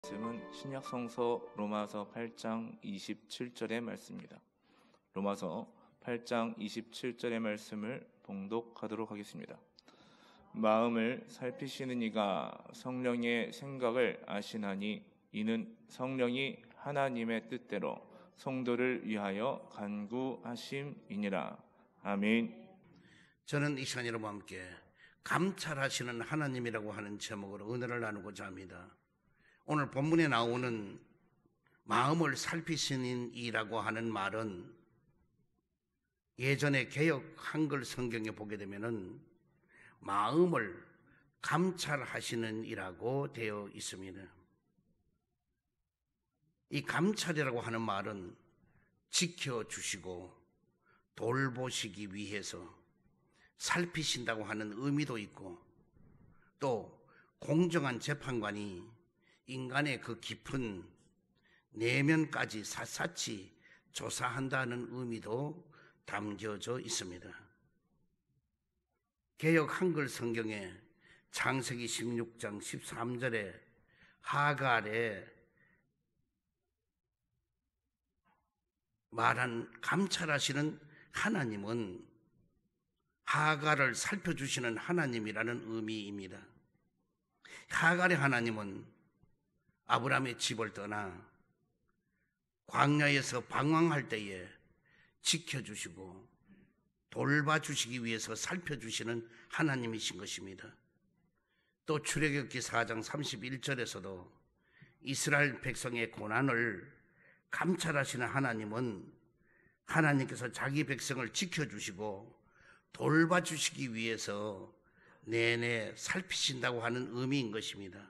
말씀은 신약성서 로마서 8장 27절의 말씀입니다. 로마서 8장 27절의 말씀을 봉독하도록 하겠습니다. 마음을 살피시는 이가 성령의 생각을 아시나니 이는 성령이 하나님의 뜻대로 성도를 위하여 간구하심이니라. 아멘. 저는 이 시간 여러분과 함께 감찰하시는 하나님이라고 하는 제목으로 은혜를 나누고자 합니다. 오늘 본문에 나오는 마음을 살피시는 이라고 하는 말은 예전에 개역 한글 성경에 보게 되면은 마음을 감찰하시는 이라고 되어 있습니다. 이 감찰이라고 하는 말은 지켜주시고 돌보시기 위해서 살피신다고 하는 의미도 있고, 또 공정한 재판관이 인간의 그 깊은 내면까지 샅샅이 조사한다는 의미도 담겨져 있습니다. 개역 한글 성경에 창세기 16장 13절에 하갈에 말한 감찰하시는 하나님은 하갈을 살펴주시는 하나님이라는 의미입니다. 하갈의 하나님은 아브라함의 집을 떠나 광야에서 방황할 때에 지켜주시고 돌봐주시기 위해서 살펴주시는 하나님이신 것입니다. 또 출애굽기 4장 31절에서도 이스라엘 백성의 고난을 감찰하시는 하나님은 하나님께서 자기 백성을 지켜주시고 돌봐주시기 위해서 내내 살피신다고 하는 의미인 것입니다.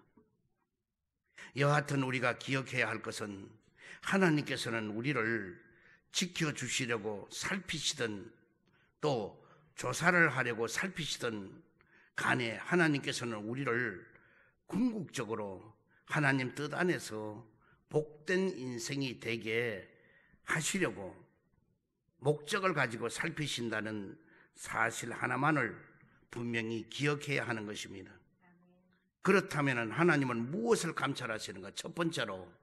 여하튼 우리가 기억해야 할 것은 하나님께서는 우리를 지켜주시려고 살피시든 또 조사를 하려고 살피시든 간에 하나님께서는 우리를 궁극적으로 하나님 뜻 안에서 복된 인생이 되게 하시려고 목적을 가지고 살피신다는 사실 하나만을 분명히 기억해야 하는 것입니다. 그렇다면 하나님은 무엇을 감찰하시는가? 첫 번째로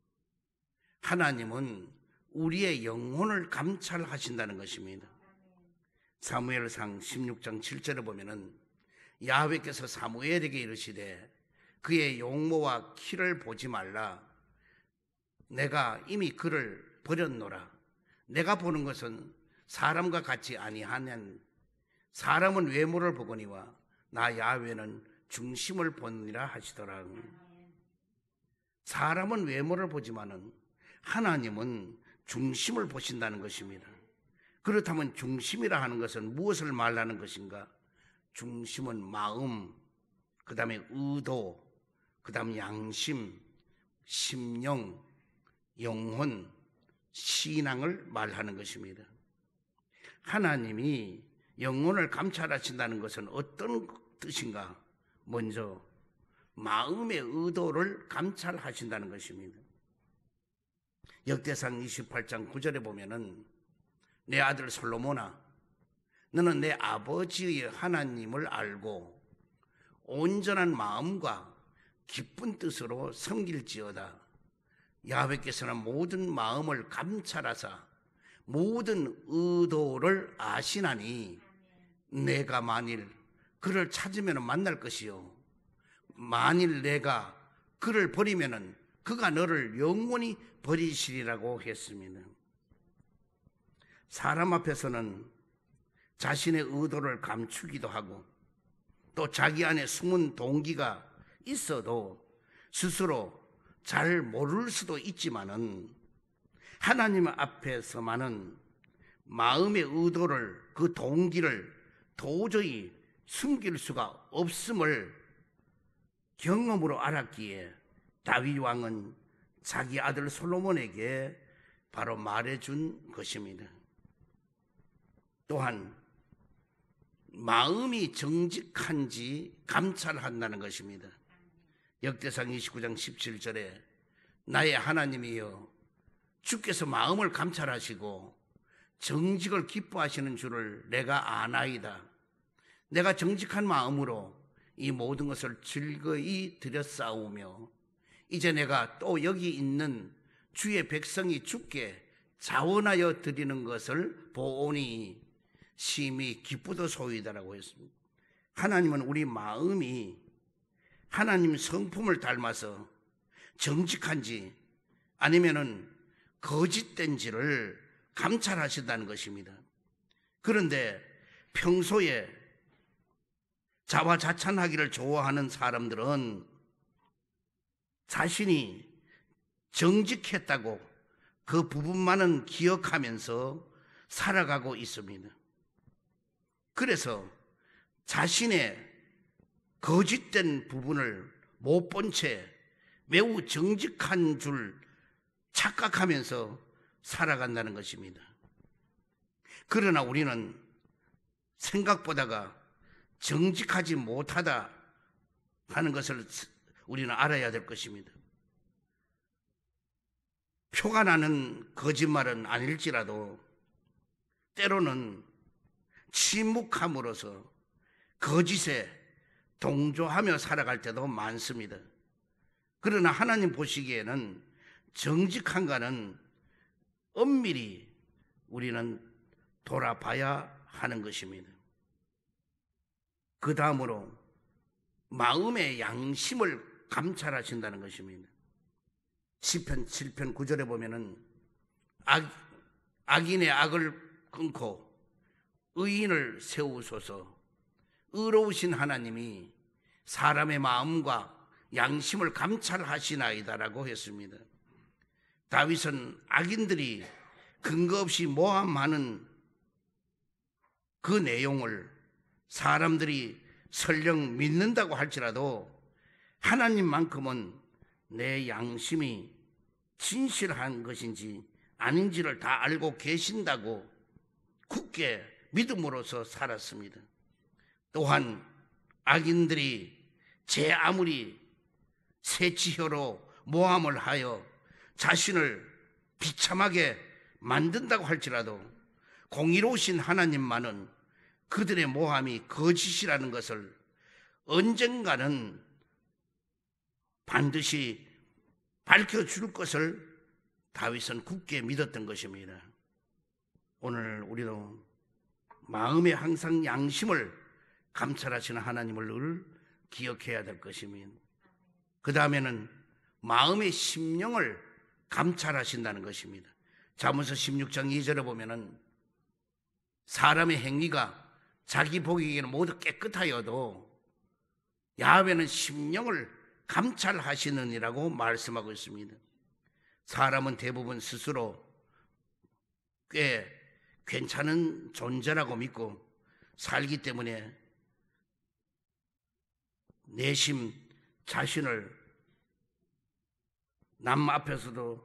하나님은 우리의 영혼을 감찰하신다는 것입니다. 사무엘상 16장 7절에 보면은 야훼께서 사무엘에게 이르시되 그의 용모와 키를 보지 말라. 내가 이미 그를 버렸노라. 내가 보는 것은 사람과 같이 아니하냐. 사람은 외모를 보거니와 나 야훼는 중심을 보느니라 하시더라. 사람은 외모를 보지만은 하나님은 중심을 보신다는 것입니다. 그렇다면 중심이라 하는 것은 무엇을 말하는 것인가? 중심은 마음, 그 다음에 의도, 그 다음 양심, 심령, 영혼, 신앙을 말하는 것입니다. 하나님이 영혼을 감찰하신다는 것은 어떤 뜻인가? 먼저 마음의 의도를 감찰하신다는 것입니다. 역대상 28장 9절에 보면은 내 아들 솔로몬아, 너는 내 아버지의 하나님을 알고 온전한 마음과 기쁜 뜻으로 섬길지어다. 야훼께서는 모든 마음을 감찰하사 모든 의도를 아시나니 내가 만일 그를 찾으면 만날 것이요 만일 내가 그를 버리면 그가 너를 영원히 버리시리라고 했습니다. 사람 앞에서는 자신의 의도를 감추기도 하고 또 자기 안에 숨은 동기가 있어도 스스로 잘 모를 수도 있지만은 하나님 앞에서만은 마음의 의도를, 그 동기를 도저히 숨길 수가 없음을 경험으로 알았기에 다윗 왕은 자기 아들 솔로몬에게 바로 말해준 것입니다. 또한 마음이 정직한지 감찰한다는 것입니다. 역대상 29장 17절에 나의 하나님이여 주께서 마음을 감찰하시고 정직을 기뻐하시는 줄을 내가 아나이다. 내가 정직한 마음으로 이 모든 것을 즐거이 드렸사오며 이제 내가 또 여기 있는 주의 백성이 주께 자원하여 드리는 것을 보오니 심히 기쁘도소이다라고 했습니다. 하나님은 우리 마음이 하나님 성품을 닮아서 정직한지 아니면은 거짓된지를 감찰하신다는 것입니다. 그런데 평소에 자화자찬하기를 좋아하는 사람들은 자신이 정직했다고 그 부분만은 기억하면서 살아가고 있습니다. 그래서 자신의 거짓된 부분을 못 본 채 매우 정직한 줄 착각하면서 살아간다는 것입니다. 그러나 우리는 생각보다가 정직하지 못하다 하는 것을 우리는 알아야 될 것입니다. 표가 나는 거짓말은 아닐지라도 때로는 침묵함으로써 거짓에 동조하며 살아갈 때도 많습니다. 그러나 하나님 보시기에는 정직한가는 엄밀히 우리는 돌아봐야 하는 것입니다. 그 다음으로 마음의 양심을 감찰하신다는 것입니다. 시편 7편 9절에 보면은 악인의 악을 끊고 의인을 세우소서. 의로우신 하나님이 사람의 마음과 양심을 감찰하시나이다라고 했습니다. 다윗은 악인들이 근거 없이 모함하는 그 내용을 사람들이 설령 믿는다고 할지라도 하나님만큼은 내 양심이 진실한 것인지 아닌지를 다 알고 계신다고 굳게 믿음으로써 살았습니다. 또한 악인들이 제 아무리 세치혀로 모함을 하여 자신을 비참하게 만든다고 할지라도 공의로우신 하나님만은 그들의 모함이 거짓이라는 것을 언젠가는 반드시 밝혀줄 것을 다윗은 굳게 믿었던 것입니다. 오늘 우리도 마음에 항상 양심을 감찰하시는 하나님을 늘 기억해야 될 것입니다. 그 다음에는 마음의 심령을 감찰하신다는 것입니다. 잠언서 16장 2절에 보면은 사람의 행위가 자기 보기에는 모두 깨끗하여도 야훼는 심령을 감찰하시느니라고 말씀하고 있습니다. 사람은 대부분 스스로 꽤 괜찮은 존재라고 믿고 살기 때문에 내심 자신을 남 앞에서도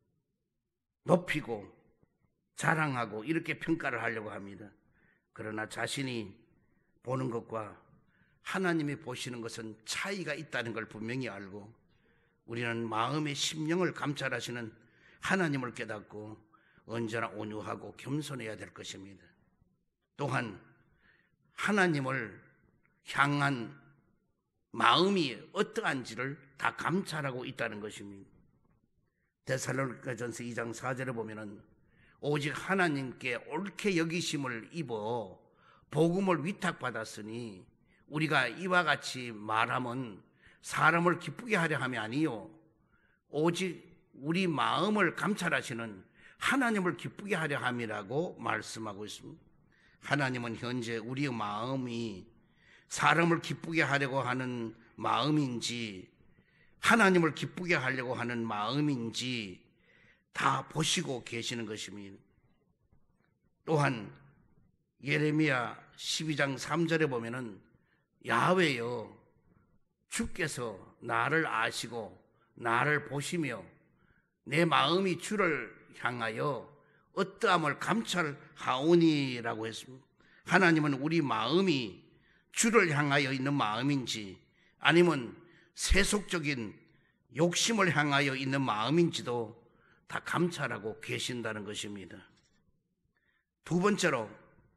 높이고 자랑하고 이렇게 평가를 하려고 합니다. 그러나 자신이 보는 것과 하나님이 보시는 것은 차이가 있다는 걸 분명히 알고 우리는 마음의 심령을 감찰하시는 하나님을 깨닫고 언제나 온유하고 겸손해야 될 것입니다. 또한 하나님을 향한 마음이 어떠한지를 다 감찰하고 있다는 것입니다. 데살로니가전서 2장 4절에 보면은 오직 하나님께 옳게 여기심을 입어 복음을 위탁받았으니 우리가 이와 같이 말하면 사람을 기쁘게 하려 함이 아니요 오직 우리 마음을 감찰하시는 하나님을 기쁘게 하려 함이라고 말씀하고 있습니다. 하나님은 현재 우리의 마음이 사람을 기쁘게 하려고 하는 마음인지 하나님을 기쁘게 하려고 하는 마음인지 다 보시고 계시는 것입니다. 또한 예레미야 12장 3절에 보면은 야훼여 주께서 나를 아시고 나를 보시며 내 마음이 주를 향하여 어떠함을 감찰하오니라고 했습니다. 하나님은 우리 마음이 주를 향하여 있는 마음인지 아니면 세속적인 욕심을 향하여 있는 마음인지도 다 감찰하고 계신다는 것입니다. 두 번째로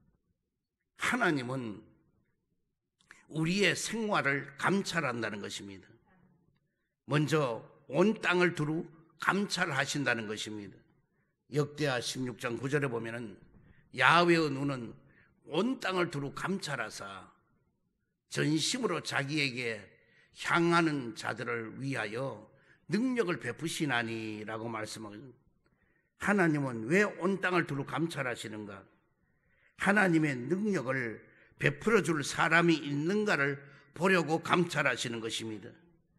하나님은 우리의 생활을 감찰한다는 것입니다. 먼저 온 땅을 두루 감찰하신다는 것입니다. 역대하 16장 9절에 보면은 야훼의 눈은 온 땅을 두루 감찰하사 전심으로 자기에게 향하는 자들을 위하여 능력을 베푸시나니라고 말씀하거든요. 하나님은 왜 온 땅을 두루 감찰하시는가? 하나님의 능력을 베풀어 줄 사람이 있는가를 보려고 감찰하시는 것입니다.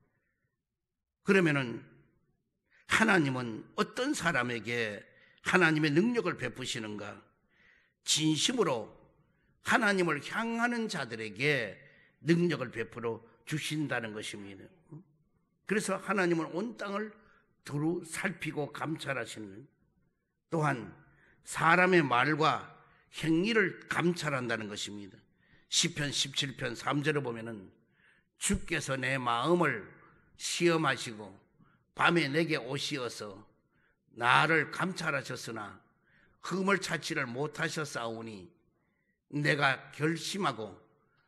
그러면은 하나님은 어떤 사람에게 하나님의 능력을 베푸시는가? 진심으로 하나님을 향하는 자들에게 능력을 베풀어 주신다는 것입니다. 그래서 하나님은 온 땅을 두루 살피고 감찰하시는, 또한 사람의 말과 행위를 감찰한다는 것입니다. 시편 17편 3절에 보면은 주께서 내 마음을 시험하시고 밤에 내게 오시어서 나를 감찰하셨으나 흠을 찾지를 못하셨사오니 내가 결심하고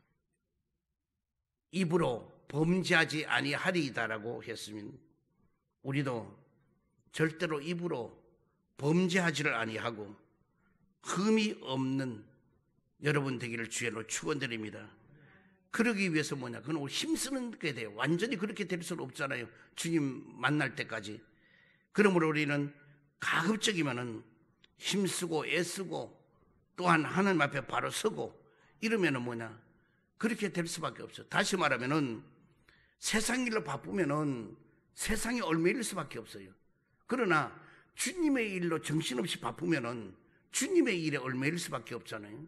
입으로 범죄하지 아니하리이다라고 했습니다. 우리도 절대로 입으로 범죄하지를 아니하고 흠이 없는 여러분 되기를 주의로 축원드립니다. 그러기 위해서 뭐냐? 그건 힘쓰는 게 돼요. 완전히 그렇게 될 수는 없잖아요. 주님 만날 때까지. 그러므로 우리는 가급적이면은 힘쓰고 애쓰고 또한 하나님 앞에 바로 서고 이러면은 뭐냐? 그렇게 될 수밖에 없어요. 다시 말하면은 세상 일로 바쁘면은 세상에 얽매일 수밖에 없어요. 그러나 주님의 일로 정신없이 바쁘면은 주님의 일에 얽매일 수밖에 없잖아요.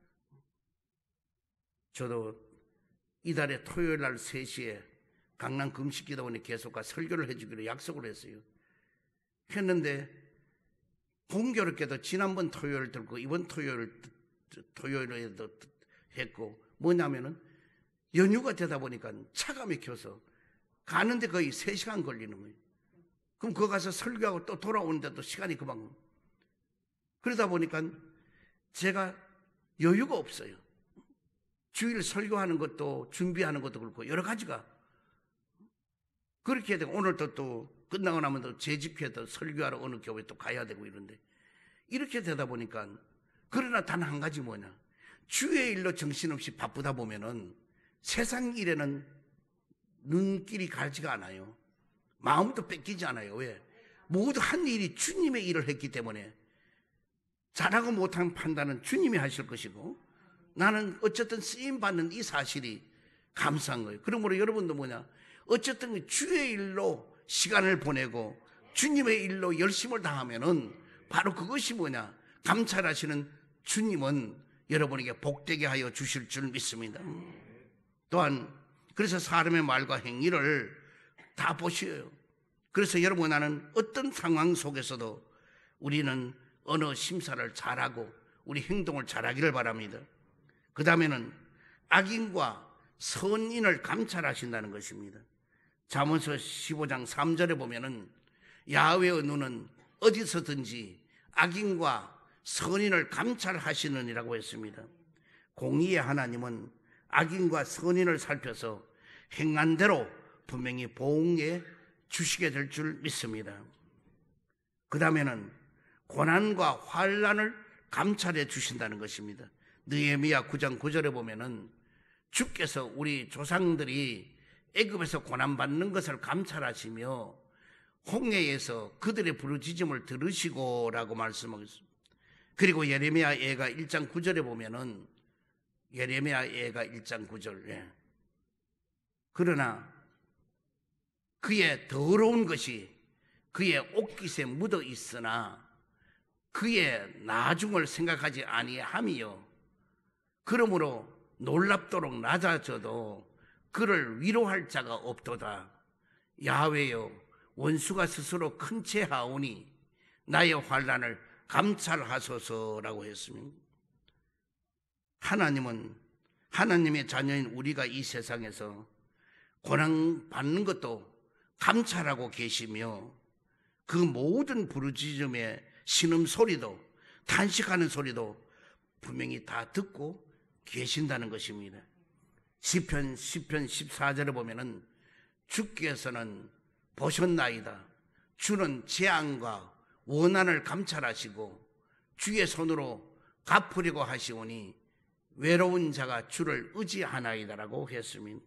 저도 이달에 토요일 날 3시에 강남 금식기도원에 계속가 설교를 해주기로 약속을 했어요. 했는데 공교롭게도 지난번 토요일 들고 이번 토요일에도 했고, 뭐냐면은 연휴가 되다 보니까 차가 막혀서 가는데 거의 3시간 걸리는 거예요. 그럼 거기 가서 설교하고 또 돌아오는데도 시간이 그만. 그러다 보니까 제가 여유가 없어요. 주일 설교하는 것도 준비하는 것도 그렇고 여러 가지가 그렇게 되고, 오늘도 또 끝나고 나면 또 재집회도 설교하러 어느 교회 또 가야 되고 이런데, 이렇게 되다 보니까, 그러나 단 한 가지 뭐냐, 주의 일로 정신없이 바쁘다 보면은 세상 일에는 눈길이 가지가 않아요. 마음도 뺏기지 않아요. 왜? 모두 한 일이 주님의 일을 했기 때문에 잘하고 못한 판단은 주님이 하실 것이고, 나는 어쨌든 쓰임받는 이 사실이 감사한 거예요. 그러므로 여러분도 뭐냐, 어쨌든 주의 일로 시간을 보내고 주님의 일로 열심을 다하면은 바로 그것이 뭐냐, 감찰하시는 주님은 여러분에게 복되게 하여 주실 줄 믿습니다. 또한 그래서 사람의 말과 행위를 다 보셔요. 그래서 여러분, 나는 어떤 상황 속에서도 우리는 언어 심사를 잘하고 우리 행동을 잘하기를 바랍니다. 그 다음에는 악인과 선인을 감찰하신다는 것입니다. 잠언서 15장 3절에 보면은 야훼의 눈은 어디서든지 악인과 선인을 감찰하시느니라고 했습니다. 공의의 하나님은 악인과 선인을 살펴서 행한 대로 분명히 보응해 주시게 될 줄 믿습니다. 그 다음에는 고난과 환난을 감찰해 주신다는 것입니다. 느헤미야 9장 9절에 보면은 주께서 우리 조상들이 애굽에서 고난받는 것을 감찰하시며 홍해에서 그들의 부르짖음을 들으시고라고 말씀하고 있습니다. 그리고 예레미야 예가 1장 9절에 보면은 예레미야 예가 1장 9절, 그러나 그의 더러운 것이 그의 옷깃에 묻어 있으나 그의 나중을 생각하지 아니함이요, 그러므로 놀랍도록 낮아져도 그를 위로할 자가 없도다. 야훼여, 원수가 스스로 큰 채 하오니 나의 환난을 감찰하소서라고 했습니다. 하나님은, 하나님의 자녀인 우리가 이 세상에서 고난 받는 것도 감찰하고 계시며, 그 모든 부르짖음의 신음소리도 탄식하는 소리도 분명히 다 듣고 계신다는 것입니다. 시편 14절에 보면은 주께서는 보셨나이다. 주는 재앙과 원한을 감찰하시고 주의 손으로 갚으려고 하시오니 외로운 자가 주를 의지하나이다라고 했습니다.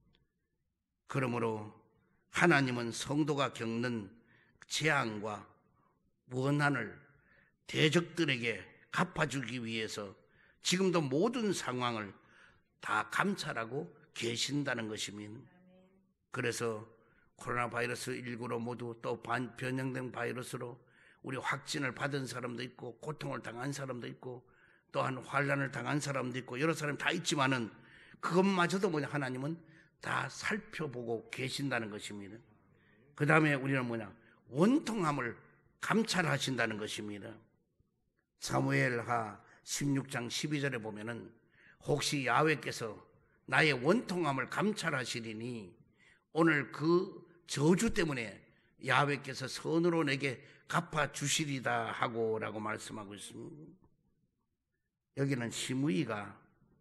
그러므로 하나님은 성도가 겪는 재앙과 원한을 대적들에게 갚아주기 위해서 지금도 모든 상황을 다 감찰하고 계신다는 것입니다. 그래서 코로나 바이러스 19로 모두 또 변형된 바이러스로 우리 확진을 받은 사람도 있고 고통을 당한 사람도 있고 또한 환난을 당한 사람도 있고 여러 사람이 다 있지만은 그것마저도 뭐냐 하나님은 다 살펴보고 계신다는 것입니다. 그 다음에 우리는 뭐냐 원통함을 감찰하신다는 것입니다. 사무엘하 16장 12절에 보면은 혹시 야훼께서 나의 원통함을 감찰하시리니 오늘 그 저주 때문에 야훼께서 선으로 내게 갚아주시리다 하고 라고 말씀하고 있습니다. 여기는 시므이가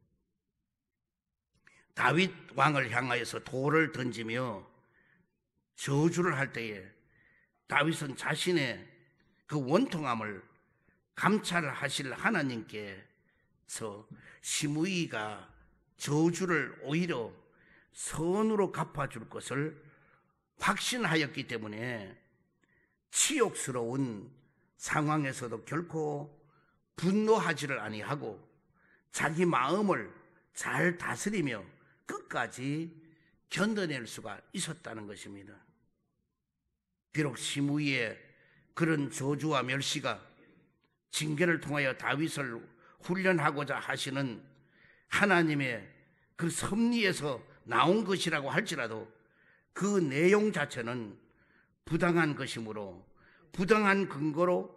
다윗 왕을 향하여서 돌을 던지며 저주를 할 때에 다윗은 자신의 그 원통함을 감찰하실 하나님께서 시므이가 저주를 오히려 선으로 갚아줄 것을 확신하였기 때문에 치욕스러운 상황에서도 결코 분노하지를 아니하고 자기 마음을 잘 다스리며 끝까지 견뎌낼 수가 있었다는 것입니다. 비록 시므이의 그런 저주와 멸시가 징계를 통하여 다윗을 훈련하고자 하시는 하나님의 그 섭리에서 나온 것이라고 할지라도 그 내용 자체는 부당한 것이므로 부당한 근거로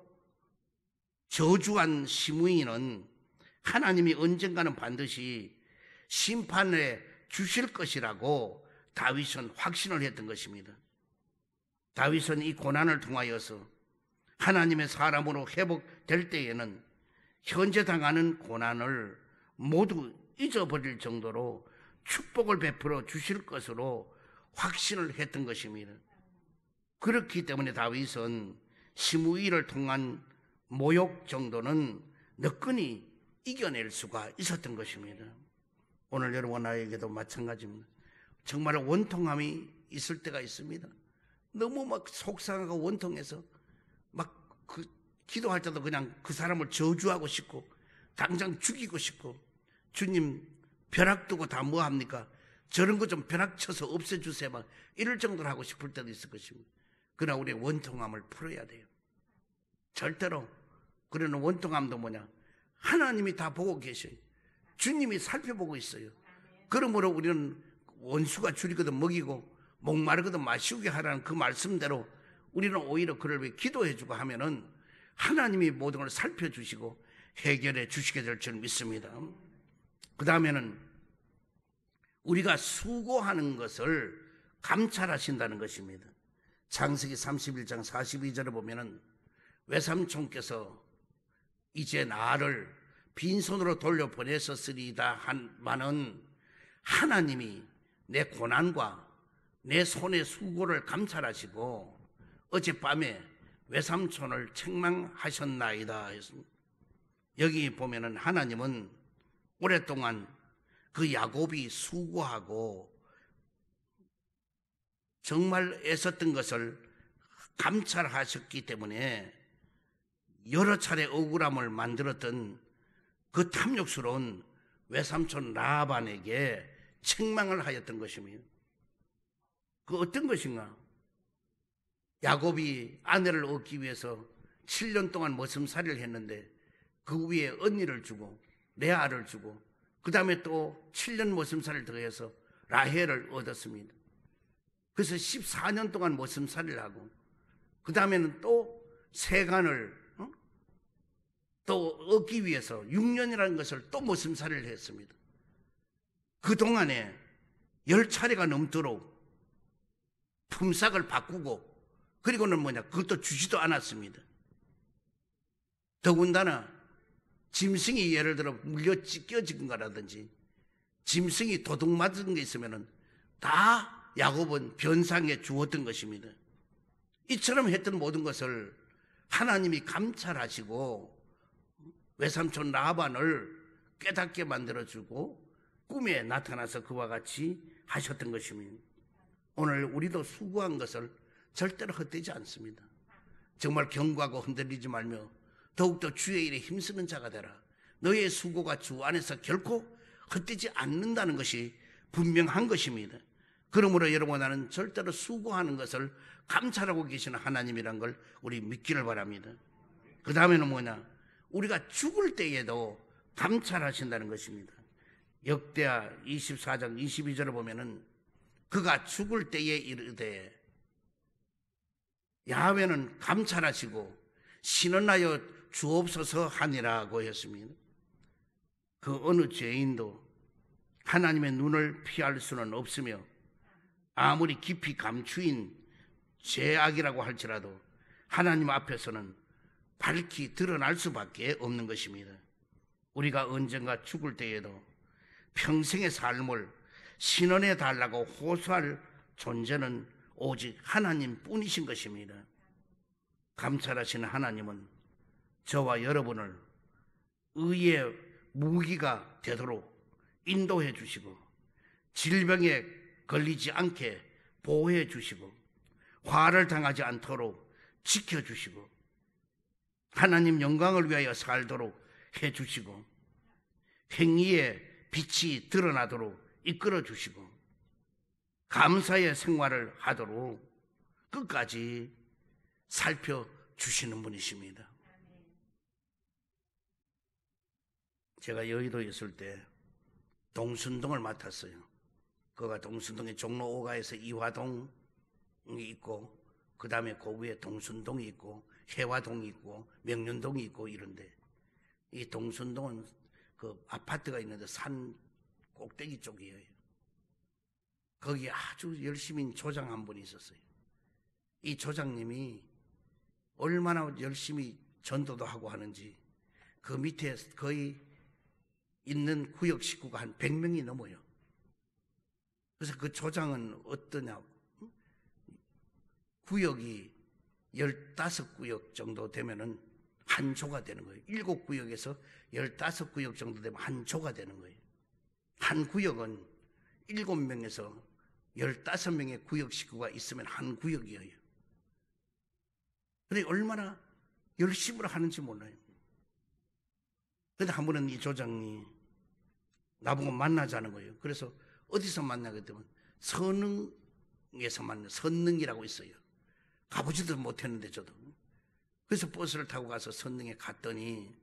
저주한 시므이는 하나님이 언젠가는 반드시 심판해 주실 것이라고 다윗은 확신을 했던 것입니다. 다윗은 이 고난을 통하여서 하나님의 사람으로 회복될 때에는 현재 당하는 고난을 모두 잊어버릴 정도로 축복을 베풀어 주실 것으로 확신을 했던 것입니다. 그렇기 때문에 다윗은 시므이를 통한 모욕 정도는 너끈히 이겨낼 수가 있었던 것입니다. 오늘 여러분 나에게도 마찬가지입니다. 정말 원통함이 있을 때가 있습니다. 너무 막 속상하고 원통해서 막 그 기도할 때도 그냥 그 사람을 저주하고 싶고 당장 죽이고 싶고 주님 벼락 두고 다 뭐합니까? 저런 거 좀 벼락 쳐서 없애주세요. 막 이럴 정도로 하고 싶을 때도 있을 것입니다. 그러나 우리의 원통함을 풀어야 돼요. 절대로 그러는 원통함도 뭐냐? 하나님이 다 보고 계셔요. 주님이 살펴보고 있어요. 그러므로 우리는 원수가 줄이거든 먹이고 목마르거든 마시우게 하라는 그 말씀대로 우리는 오히려 그를 위해 기도해주고 하면은 하나님이 모든 걸 살펴주시고 해결해 주시게 될 줄 믿습니다. 그 다음에는 우리가 수고하는 것을 감찰하신다는 것입니다. 창세기 31장 42절에 보면은 외삼촌께서 이제 나를 빈손으로 돌려보냈었으리다 한마는 하나님이 내 고난과 내 손의 수고를 감찰하시고 어젯밤에 외삼촌을 책망하셨나이다 했습니다. 여기 보면은 하나님은 오랫동안 그 야곱이 수고하고 정말 애썼던 것을 감찰하셨기 때문에 여러 차례 억울함을 만들었던 그 탐욕스러운 외삼촌 라반에게 책망을 하였던 것입니다. 그 어떤 것인가? 야곱이 아내를 얻기 위해서 7년 동안 머슴살이를 했는데 그 위에 언니를 주고 레아를 주고 그 다음에 또 7년 머슴살을 더해서 라헬을 얻었습니다. 그래서 14년 동안 머슴살이를 하고 그 다음에는 또 세간을 또 얻기 위해서 6년이라는 것을 또 머슴살이를 했습니다. 그동안에 10차례가 넘도록 품삯을 바꾸고 그리고는 뭐냐 그것도 주지도 않았습니다. 더군다나 짐승이 예를 들어 물려 찢겨진 거라든지 짐승이 도둑 맞은 게 있으면은 다 야곱은 변상에 주었던 것입니다. 이처럼 했던 모든 것을 하나님이 감찰하시고 외삼촌 라반을 깨닫게 만들어주고 꿈에 나타나서 그와 같이 하셨던 것입니다. 오늘 우리도 수고한 것을 절대로 헛되지 않습니다. 정말 경고하고 흔들리지 말며 더욱더 주의 일에 힘쓰는 자가 되라. 너의 수고가 주 안에서 결코 헛되지 않는다는 것이 분명한 것입니다. 그러므로 여러분, 나는 절대로 수고하는 것을 감찰하고 계시는 하나님이란 걸 우리 믿기를 바랍니다. 그 다음에는 뭐냐? 우리가 죽을 때에도 감찰하신다는 것입니다. 역대하 24장 22절을 보면은 그가 죽을 때에 이르되 야훼는 감찰하시고 신원하여 주옵소서 하니라고 했습니다. 그 어느 죄인도 하나님의 눈을 피할 수는 없으며 아무리 깊이 감추인 죄악이라고 할지라도 하나님 앞에서는 밝히 드러날 수밖에 없는 것입니다. 우리가 언젠가 죽을 때에도 평생의 삶을 신원해 달라고 호소할 존재는 오직 하나님 뿐이신 것입니다. 감찰하시는 하나님은 저와 여러분을 의의 무기가 되도록 인도해 주시고 질병에 걸리지 않게 보호해 주시고 화를 당하지 않도록 지켜주시고 하나님 영광을 위하여 살도록 해주시고 행위의 빛이 드러나도록 이끌어 주시고 감사의 생활을 하도록 끝까지 살펴주시는 분이십니다. 제가 여의도에 있을 때 동순동을 맡았어요. 그가 동순동의 종로 5가에서 이화동이 있고 그 다음에 그 위에 동순동이 있고 해화동이 있고 명륜동이 있고 이런데, 이 동순동은 그 아파트가 있는데 산 꼭대기 쪽이에요. 거기 아주 열심히 조장 한 분이 있었어요. 이 조장님이 얼마나 열심히 전도도 하고 하는지 그 밑에 거의 있는 구역 식구가 한 100명이 넘어요. 그래서 그 조장은 어떠냐, 구역이 15구역 정도 되면은 한 조가 되는 거예요. 7구역에서 15구역 정도 되면 한 조가 되는 거예요. 한 구역은 7명에서 15명의 구역 식구가 있으면 한 구역이에요. 그런데 얼마나 열심으로 하는지 몰라요. 그런데 한 번은 이 조장이 나보고 만나자는 거예요. 그래서 어디서 만나게 되면 선릉에서 만나, 선릉이라고 있어요. 가보지도 못했는데 저도. 그래서 버스를 타고 가서 선릉에 갔더니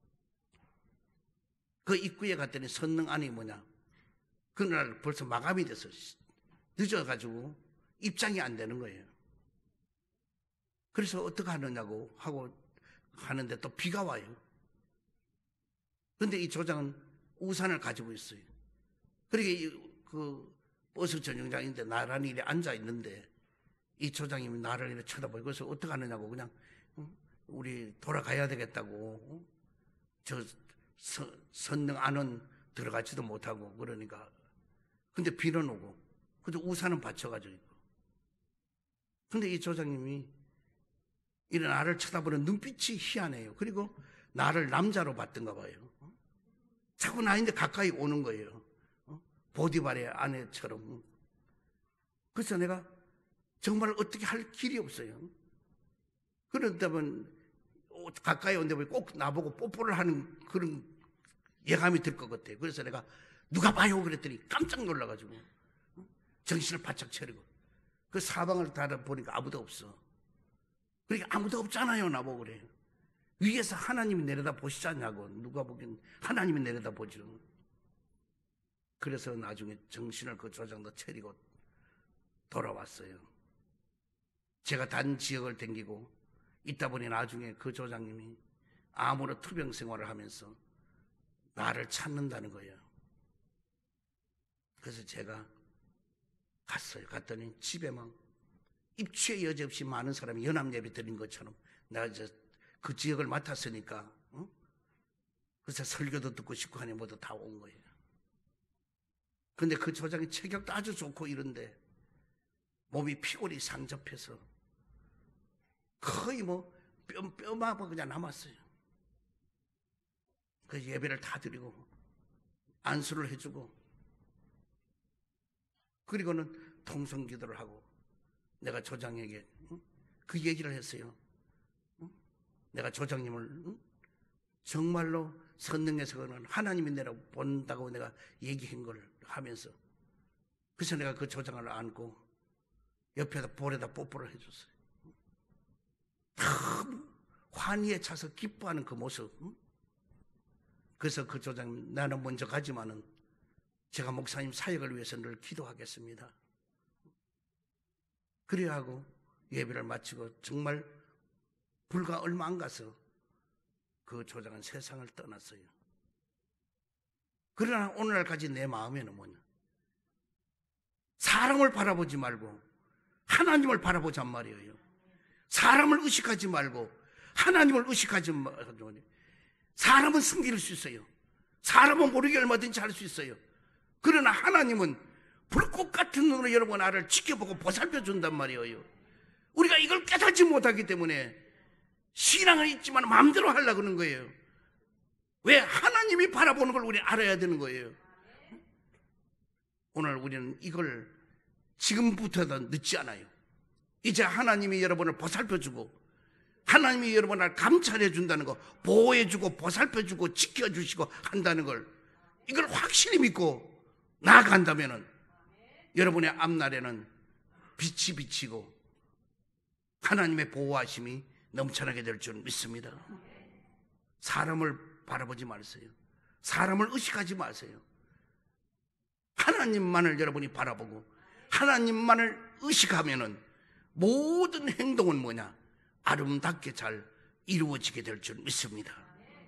그 입구에 갔더니 선릉 안이 뭐냐, 그날 벌써 마감이 돼서 늦어가지고 입장이 안 되는 거예요. 그래서 어떻게 하느냐고 하고 하는데 또 비가 와요. 그런데 이 조장은 우산을 가지고 있어요. 그러니까 그 버스 전용장인데 나란히 이렇게 앉아 있는데 이 조장님이 나를 이렇게 쳐다보고, 그래서 어떻게 하느냐고 그냥 우리 돌아가야 되겠다고, 저 선릉 안은 들어가지도 못하고 그러니까. 근데 비는 오고 근데 우산은 받쳐가지고 있고. 근데 이 조장님이 이런 나를 쳐다보는 눈빛이 희한해요. 그리고 나를 남자로 봤던가 봐요. 자꾸 나인데 가까이 오는 거예요. 보디발의 아내처럼. 그래서 내가 정말 어떻게 할 길이 없어요. 그런다면 가까이 온데 꼭 나보고 뽀뽀를 하는 그런 예감이 들 것 같아요. 그래서 내가 누가 봐요 그랬더니 깜짝 놀라가지고 정신을 바짝 차리고 그 사방을 달아보니까 아무도 없어. 그러니까 아무도 없잖아요 나보고 그래요. 위에서 하나님이 내려다 보시지 않냐고. 누가 보긴 하나님이 내려다 보죠. 그래서 나중에 정신을 그 조장도 차리고 돌아왔어요. 제가 단 지역을 댕기고 있다 보니 나중에 그 조장님이 암으로 투병 생활을 하면서 나를 찾는다는 거예요. 그래서 제가 갔어요. 갔더니 집에 막 입추에 여지없이 많은 사람이 연합예배 드린 것처럼 내가 이제 그 지역을 맡았으니까 그래서 설교도 듣고 싶고 하니 모두 다 온 거예요. 근데 그 조장이 체격도 아주 좋고 이런데 몸이 피골이 상접해서 거의 뭐 뼈만 그냥 남았어요. 그 예배를 다 드리고 안수를 해주고 그리고는 통성기도를 하고 내가 조장에게 그 얘기를 했어요. 내가 조장님을 정말로 선능에서는 하나님이 내라고 본다고 내가 얘기한 걸 하면서 그래서 내가 그 조장을 안고 옆에다 볼에다 뽀뽀를 해줬어요. 참 환희에 차서 기뻐하는 그 모습. 그래서 그 조장님, 나는 먼저 가지만은 제가 목사님 사역을 위해서 늘 기도하겠습니다. 그래야 하고 예배를 마치고 정말 불과 얼마 안 가서 그 조장은 세상을 떠났어요. 그러나 오늘날까지 내 마음에는 뭐냐? 사람을 바라보지 말고 하나님을 바라보잔 말이에요. 사람을 의식하지 말고 하나님을 의식하지 말고. 사람은 숨길 수 있어요. 사람은 모르게 얼마든지 할 수 있어요. 그러나 하나님은 불꽃 같은 눈으로 여러분 나를 지켜보고 보살펴 준단 말이에요. 우리가 이걸 깨닫지 못하기 때문에 신앙은 있지만 마음대로 하려고 하는 거예요. 왜? 하나님이 바라보는 걸 우리는 알아야 되는 거예요. 오늘 우리는 이걸 지금부터도 늦지 않아요. 이제 하나님이 여러분을 보살펴주고 하나님이 여러분을 감찰해 준다는 거, 보호해 주고 보살펴 주고 지켜 주시고 한다는 걸, 이걸 확실히 믿고 나아간다면은 여러분의 앞날에는 빛이 비치고 하나님의 보호하심이 넘쳐나게 될 줄 믿습니다. 사람을 바라보지 마세요. 사람을 의식하지 마세요. 하나님만을 여러분이 바라보고 하나님만을 의식하면은 모든 행동은 뭐냐? 아름답게 잘 이루어지게 될 줄 믿습니다.